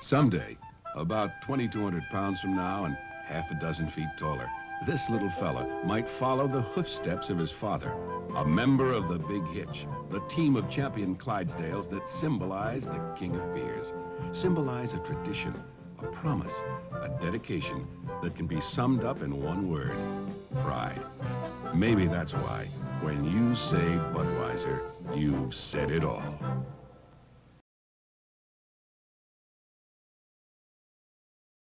Someday, about 2,200 pounds from now and half a dozen feet taller, this little fella might follow the footsteps of his father, a member of the Big Hitch, the team of champion Clydesdales that symbolize the king of beers, symbolize a tradition, a promise, a dedication that can be summed up in one word: pride. Maybe that's why, when you say Budweiser, you've said it all.